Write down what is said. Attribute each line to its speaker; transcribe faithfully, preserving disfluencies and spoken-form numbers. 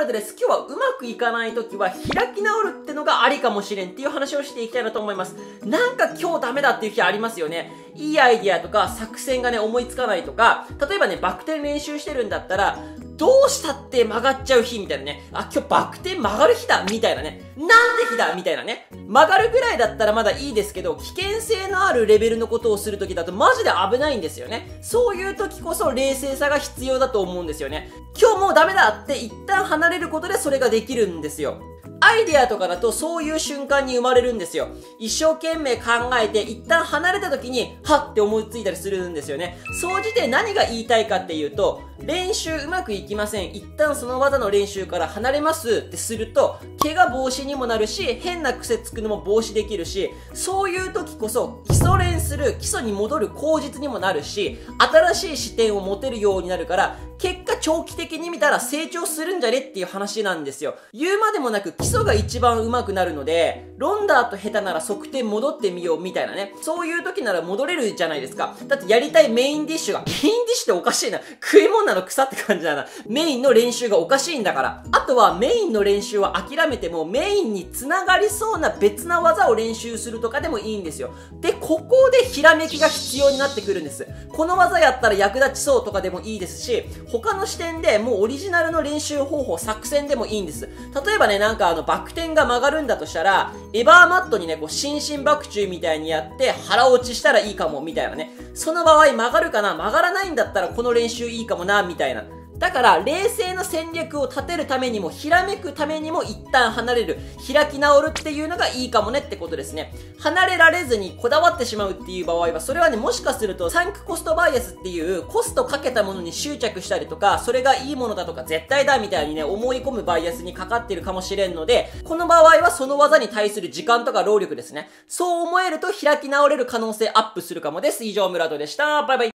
Speaker 1: ラドです。今日はうまくいかないときは開き直るってのがありかもしれんっていう話をしていきたいなと思います。なんか今日ダメだっていう日ありますよね。いいアイディアとか作戦がね思いつかないとか、例えばねバク転練習してるんだったらどうしたって曲がっちゃう日みたいなね。あ、今日バク転曲がる日だみたいなね。なんで日だみたいなね。曲がるぐらいだったらまだいいですけど、危険性のあるレベルのことをするときだとマジで危ないんですよね。そういうときこそ冷静さが必要だと思うんですよね。今日もうダメだって一旦離れることでそれができるんですよ。アイデアとかだとそういう瞬間に生まれるんですよ。一生懸命考えて一旦離れた時にはって思いついたりするんですよね。総じて何が言いたいかっていうと、練習うまくいきません。一旦その技の練習から離れますってすると怪我防止にもなるし、変な癖つくのも防止できるし、そういう時こそ基礎練する、基礎に戻る口実にもなるし、新しい視点を持てるようになるから、結果長期的に見たら成長するんじゃねっていう話なんですよ。言うまでもなく基礎が一番上手くなるので、ロンダーと下手なら側転戻ってみようみたいなね。そういう時なら戻れるじゃないですか。だってやりたいメインディッシュが、メインディッシュっておかしいな。食い物なの草って感じだな。メインの練習がおかしいんだから。あとはメインの練習は諦めてもメインに繋がりそうな別な技を練習するとかでもいいんですよ。で、ここでひらめきが必要になってくるんです。この技やったら役立ちそうとかでもいいですし、他の視点でもうオリジナルの練習方法、作戦でもいいんです。例えばね、なんかあのバク転が曲がるんだとしたら、エバーマットにね、こう、心身爆中みたいにやって腹落ちしたらいいかも、みたいなね。その場合曲がるかな、曲がらないんだったらこの練習いいかもな、みたいな。だから、冷静な戦略を立てるためにも、ひらめくためにも一旦離れる、開き直るっていうのがいいかもねってことですね。離れられずにこだわってしまうっていう場合は、それはね、もしかすると、サンクコストバイアスっていう、コストかけたものに執着したりとか、それがいいものだとか、絶対だみたいにね、思い込むバイアスにかかってるかもしれんので、この場合はその技に対する時間とか労力ですね。そう思えると開き直れる可能性アップするかもです。以上、ムラトでした。バイバイ。